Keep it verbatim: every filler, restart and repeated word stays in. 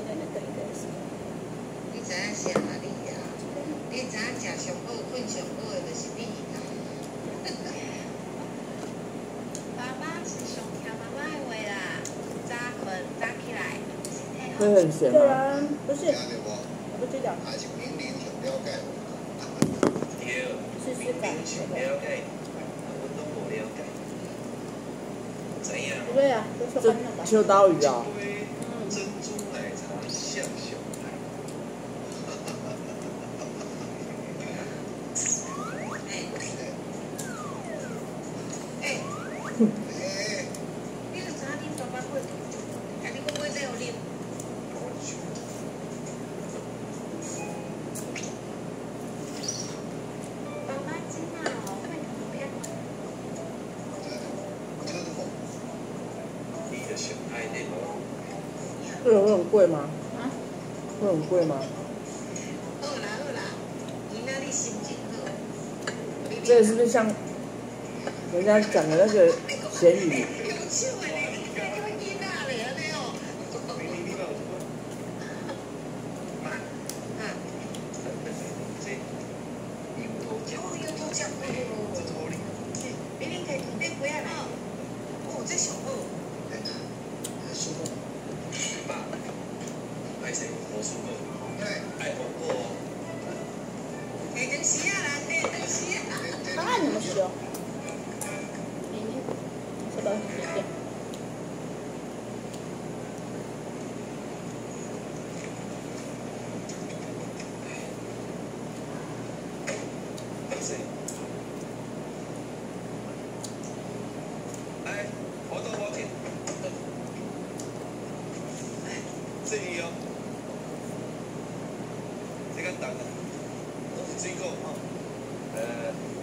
一个那个一个是。 你知影啥啊你啊？你知影食上好、困上好的就是你啦。爸爸是上听妈妈的话啦，早困早起来。 会很咸对吗？ 啊，不是，我不知道。 还是明明很了解。 试试看， 了解，我都无了解。怎样？ 不对啊，都是这欢乐吧。 秋刀鱼啊！ 嗯，珍珠奶茶像小孩。 哎哎，你就知影恁爸爸过，家己讲买这互啉。爸爸真好，会怎么样？ 你的小爱那个。 这个会很贵吗？ 啊？ 会很贵吗？ 好啦好啦，今仔日心情好。 这个是不是像人家讲的那个咸鱼？ 有手的咧，你看你们囡仔咧，安尼哦。 妈， 啊， 这油头酱， 哦，有多酱哦。 这土里。 明明可以土变不要啦。哦，这上好。 舒服。 爸，爱谁无输过，爱红过。 下顿时啊啦，下顿时啊。 啊，那么凶。什么时间？ 爱谁？来，我到我听。这里哦，这个等的，都是水果哈，呃。